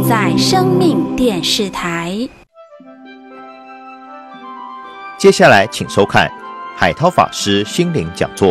在生命电视台。 接下来请收看海涛法师心灵讲座。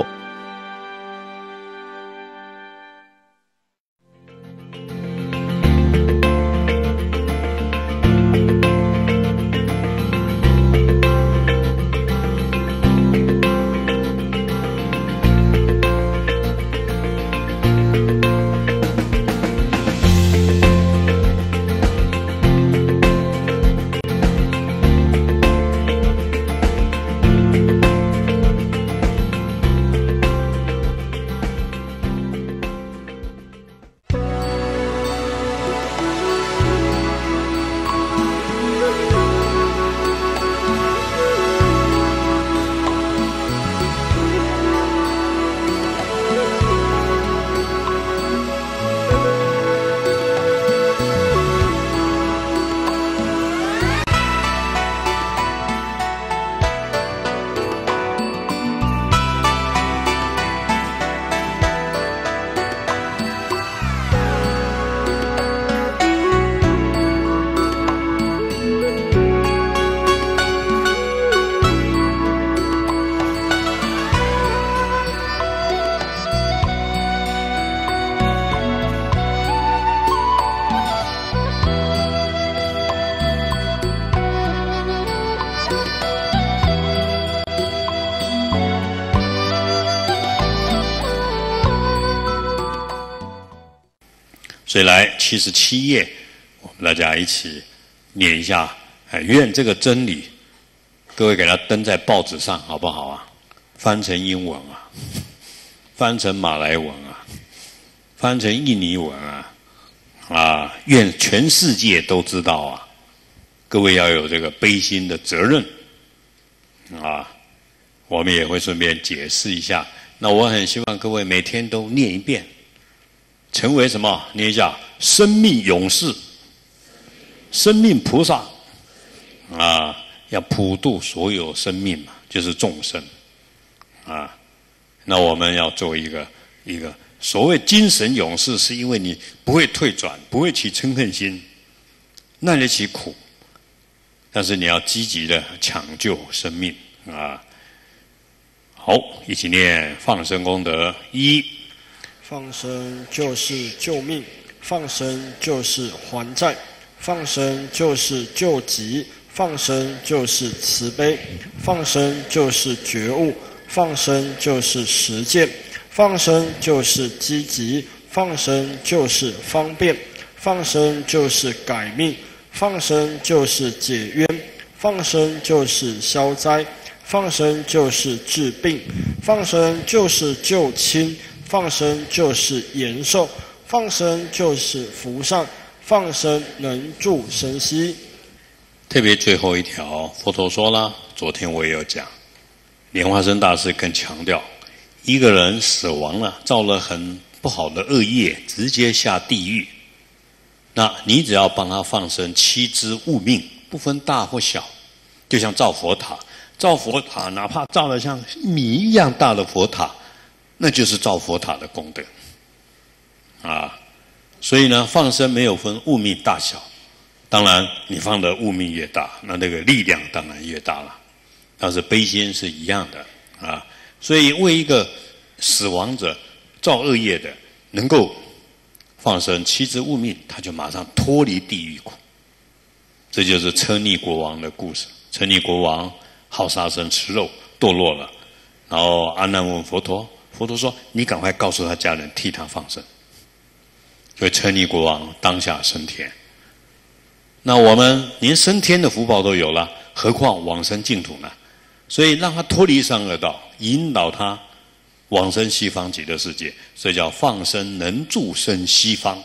所以来77页，我们大家一起念一下。愿这个真理，各位给它登在报纸上好不好啊？翻成英文啊，翻成马来文啊，翻成印尼文啊，愿全世界都知道啊！各位要有这个悲心的责任啊！我们也会顺便解释一下。那我很希望各位每天都念一遍。成为什么？念一下：生命勇士、生命菩萨啊！要普度所有生命嘛，就是众生啊。那我们要做一个所谓精神勇士，是因为你不会退转，不会起嗔恨心，耐得起苦，但是你要积极的抢救生命啊。好，一起念放生功德一。 放生就是救命，放生就是还债，放生就是救急，放生就是慈悲，放生就是觉悟，放生就是实践，放生就是积极，放生就是方便，放生就是改命，放生就是解冤，放生就是消灾，放生就是治病，放生就是救亲，放生就是延寿，放生就是福上，放生能助生息。 特别最后一条，佛陀说了，昨天我也有讲，莲花生大师更强调，一个人死亡了，造了很不好的恶业，直接下地狱。那你只要帮他放生7支物命，不分大或小，就像造佛塔，造佛塔哪怕造了像米一样大的佛塔，那就是造佛塔的功德啊。所以呢，放生没有分物命大小，当然你放的物命越大，那个力量当然越大了。但是悲心是一样的啊。所以为一个死亡者造恶业的，能够放生7支物命，他就马上脱离地狱苦。这就是车尼国王的故事。车尼国王好杀生吃肉，堕落了，然后阿难问佛陀，佛陀说：“你赶快告诉他家人，替他放生。”所以车尼国王当下升天。那我们连升天的福报都有了，何况往生净土呢？所以让他脱离三恶道，引导他往生西方极乐世界，所以叫放生能助生西方。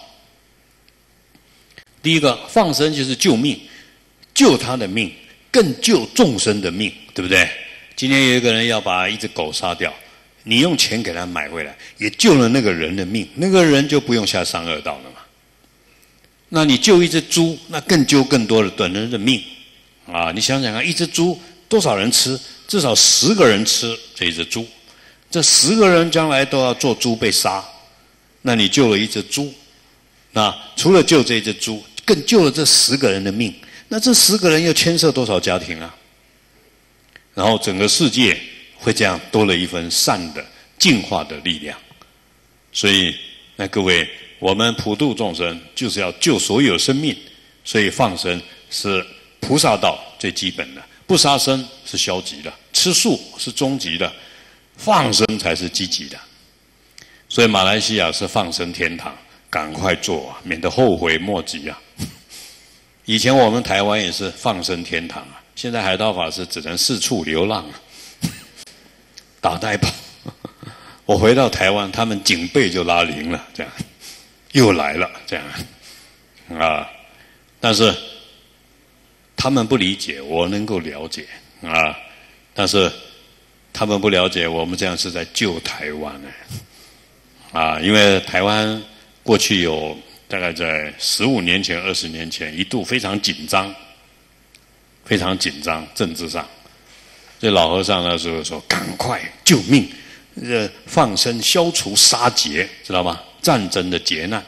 第一个放生就是救命，救他的命，更救众生的命，对不对？今天有一个人要把一只狗杀掉，你用钱给他买回来，也救了那个人的命，那个人就不用下三恶道了嘛。那你救一只猪，那更救更多的人的命啊！你想想看，一只猪多少人吃？至少10个人吃这一只猪，这10个人将来都要做猪被杀，那你救了一只猪，那除了救这一只猪， 更救了这10个人的命，那这10个人又牵涉多少家庭啊？然后整个世界会这样多了一份善的净化的力量。所以那各位，我们普度众生就是要救所有生命，所以放生是菩萨道最基本的，不杀生是消极的，吃素是终极的，放生才是积极的。所以马来西亚是放生天堂，赶快做啊，免得后悔莫及啊。以前我们台湾也是放生天堂啊，现在海涛法师只能四处流浪啊，打带跑。我回到台湾，他们警备就拉铃了，这样又来了，这样啊。但是他们不理解，我能够了解啊。但是他们不了解，我们这样是在救台湾呢啊。因为台湾过去有大概在15年前、20年前一度非常紧张，非常紧张，政治上。所以老和尚那时候说：“赶快救命！放生消除杀劫，知道吗？战争的劫难。”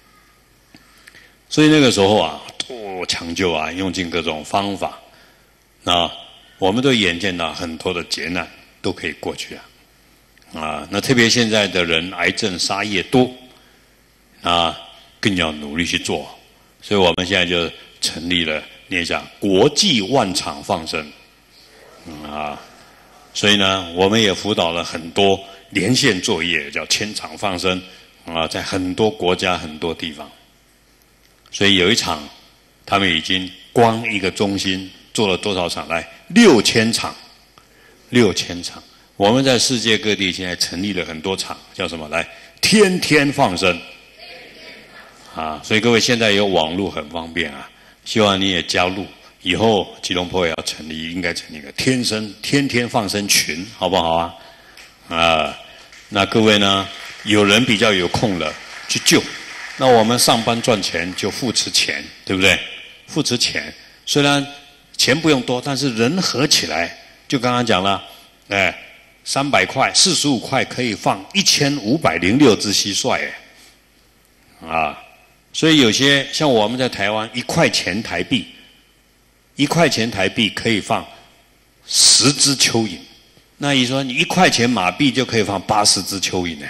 所以那个时候啊，抢救啊，用尽各种方法。那我们都眼见到很多的劫难都可以过去啊。那特别现在的人癌症杀业多啊，更要努力去做。所以我们现在就成立了念一下国际万场放生啊。所以呢，我们也辅导了很多连线作业，叫1000场放生啊，在很多国家很多地方。所以有一场，他们已经光一个中心做了多少场来？6000场，6000场。我们在世界各地现在成立了很多场，叫什么？来，天天放生啊！所以各位现在有网络很方便啊，希望你也加入。以后吉隆坡也要成立，应该成立一个天天放生群，好不好啊？啊，那各位呢，有人比较有空了去救，那我们上班赚钱就扶持钱，对不对？扶持钱，虽然钱不用多，但是人合起来，就刚刚讲了，300块、45块可以放1506只蟋蟀，啊，所以有些像我们在台湾1块钱台币。1块钱台币可以放10只蚯蚓，那你说你1块钱马币就可以放80只蚯蚓呢，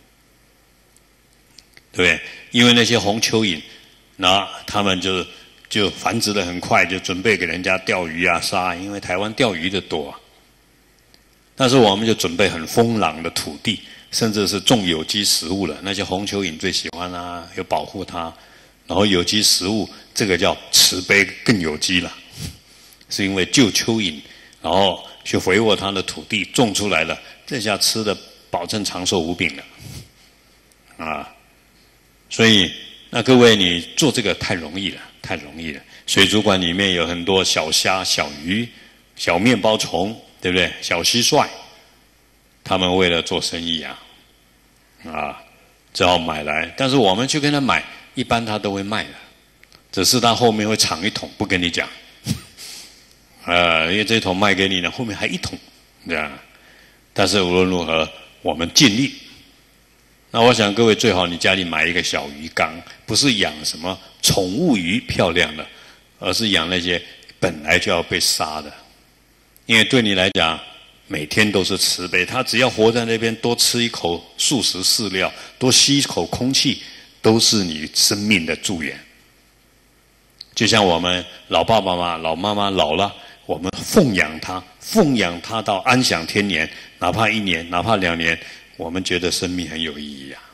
对不对？因为那些红蚯蚓，那他们就繁殖得很快，就准备给人家钓鱼啊杀，因为台湾钓鱼的多啊。但是我们就准备很丰朗的土地，甚至是种有机食物了。那些红蚯蚓最喜欢啊，要保护它，然后有机食物这个叫慈悲更有机了。是因为救蚯蚓，然后去肥沃它的土地，种出来了，这下吃的保证长寿无病了，啊！所以那各位你做这个太容易了，太容易了。水族馆里面有很多小虾、小鱼、小面包虫，对不对？小蟋蟀，他们为了做生意啊，只好买来。但是我们去跟他买，一般他都会卖的，只是他后面会藏一桶，不跟你讲。因为这一桶卖给你呢，后面还一桶，这样。但是无论如何，我们尽力。那我想各位最好你家里买一个小鱼缸，不是养什么宠物鱼漂亮的，而是养那些本来就要被杀的。因为对你来讲，每天都是慈悲，它只要活在那边，多吃一口素食饲料，多吸一口空气，都是你生命的助缘。就像我们老爸爸妈妈、老妈妈老了，我们奉养他到安享天年，哪怕1年，哪怕2年，我们觉得生命很有意义啊。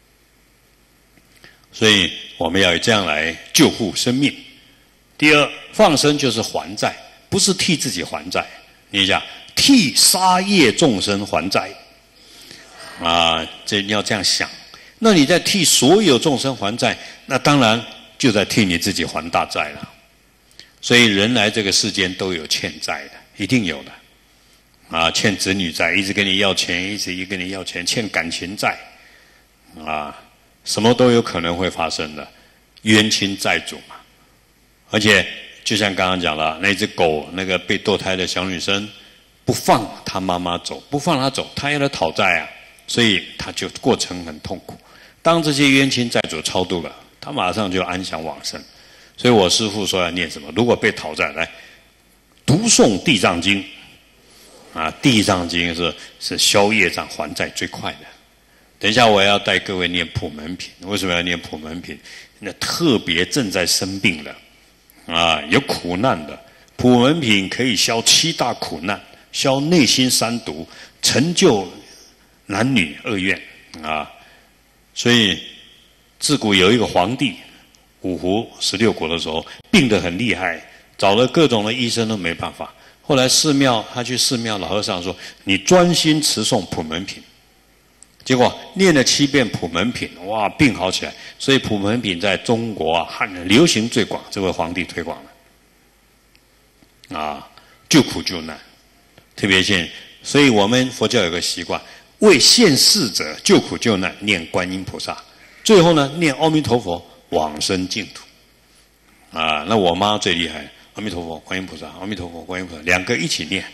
所以我们要这样来救护生命。第二，放生就是还债，不是替自己还债，你讲替杀业众生还债啊，这你要这样想。那你在替所有众生还债，那当然就在替你自己还大债了。所以人来这个世间都有欠债的，一定有的啊，欠子女债，一直跟你要钱，一直跟你要钱，欠感情债啊，什么都有可能会发生的，冤亲债主嘛。而且就像刚刚讲了，那只狗，那个被堕胎的小女生，不放她妈妈走，不放她走，她要来讨债啊，所以她就过程很痛苦。当这些冤亲债主超度了，她马上就安详往生。 所以我师父说要念什么？如果被讨债，来读诵《地藏经》啊，《地藏经》是消业障还债最快的。等一下我要带各位念普门品，为什么要念普门品？那特别正在生病的啊，有苦难的，普门品可以消7大苦难，消内心3毒，成就男女2愿啊。所以自古有一个皇帝，五胡16国的时候病得很厉害，找了各种的医生都没办法。后来他去寺庙，老和尚说：“你专心持诵普门品。”结果念了7遍普门品，哇，病好起来。所以普门品在中国啊，流行最广，这位皇帝推广了啊，救苦救难，特别现。所以我们佛教有个习惯，为现世者救苦救难，念观音菩萨，最后呢念阿弥陀佛往生净土啊。那我妈最厉害，阿弥陀佛观音菩萨，阿弥陀佛观音菩萨，2个一起念，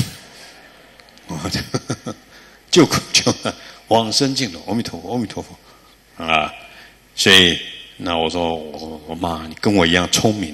救苦救难往生净土，阿弥陀佛阿弥陀佛啊。所以那我说我妈你跟我一样聪明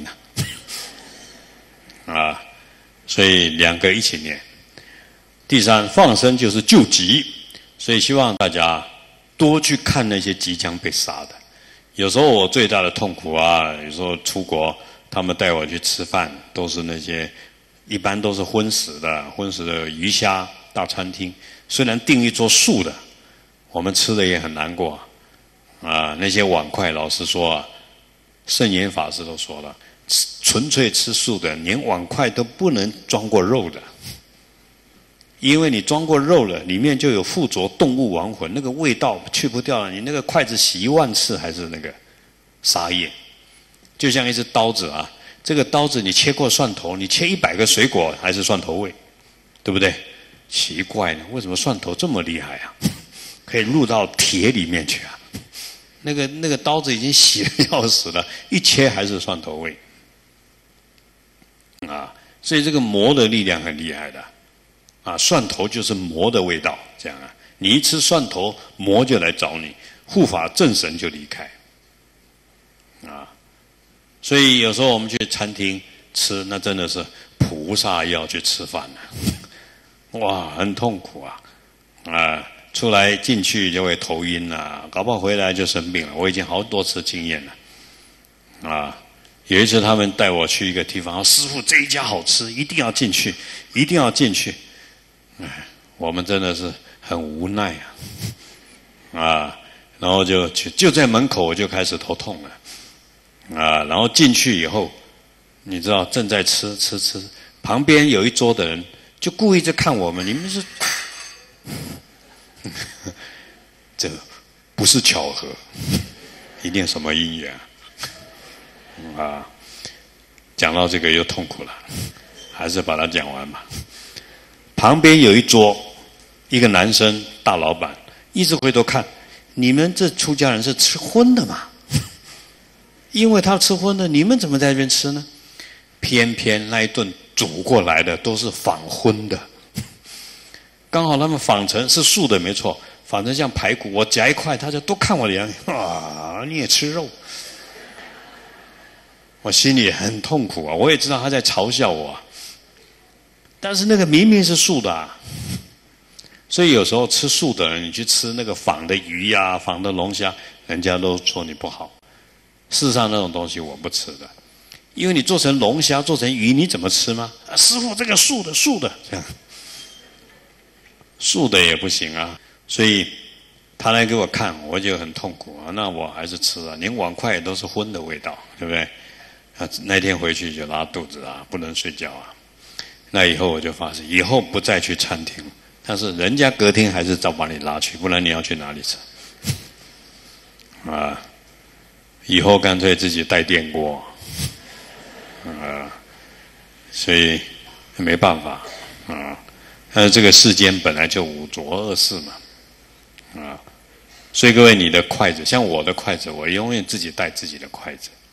啊，所以2个一起念。第3，放生就是救急，所以希望大家多去看那些即将被杀的。有时候我最大的痛苦啊，有时候出国，他们带我去吃饭，都是那些一般都是荤食的鱼虾大餐厅，虽然订一桌素的，我们吃的也很难过啊。那些碗筷，老实说啊，圣严法师都说了，纯粹吃素的，连碗筷都不能装过肉的。因为你装过肉了，里面就有附着动物亡魂，那个味道去不掉了。你那个筷子洗1万次还是那个沙业，就像一只刀子啊，这个刀子你切过蒜头，你切100个水果还是蒜头味，对不对？奇怪呢，为什么蒜头这么厉害啊？可以入到铁里面去啊？那个刀子已经洗得要死了，一切还是蒜头味啊！所以这个魔的力量很厉害的。啊，蒜头就是魔的味道，这样啊，你一吃蒜头，魔就来找你，护法正神就离开，啊，所以有时候我们去餐厅吃，那真的是菩萨要去吃饭了，哇，很痛苦啊，出来进去就会头晕啊，搞不好回来就生病了。我已经好多次经验了，啊，有一次他们带我去一个地方，师父这一家好吃，一定要进去，一定要进去。我们真的是很无奈啊，然后就在门口我就开始头痛了啊，然后进去以后，你知道正在吃，旁边有一桌的人就故意在看我们，你们是这不是巧合，一定什么因缘啊。讲到这个又痛苦了，还是把它讲完吧。旁边有一桌，一个男生大老板一直回头看，你们这出家人是吃荤的嘛？因为他吃荤的，你们怎么在这边吃呢？偏偏那一顿煮过来的都是仿荤的，刚好他们仿成是素的没错，仿成像排骨，我夹一块，他就都看我脸啊，你也吃肉，我心里很痛苦啊，我也知道他在嘲笑我啊。但是那个明明是素的啊，所以有时候吃素的人，你去吃那个仿的鱼呀、仿的龙虾，人家都说你不好。事实上那种东西我不吃的，因为你做成龙虾、做成鱼，你怎么吃吗？啊，师父这个素的这样，素的也不行啊。所以他来给我看，我就很痛苦啊。那我还是吃啊，连碗筷也都是荤的味道，对不对？啊，那天回去就拉肚子啊，不能睡觉啊。那以后我就发誓，以后不再去餐厅，但是人家隔天还是照把你拉去，不然你要去哪里吃？啊，以后干脆自己带电锅，啊，所以没办法啊。但是这个世间本来就五浊恶世嘛，啊，所以各位，你的筷子，像我的筷子，我永远自己带自己的筷子。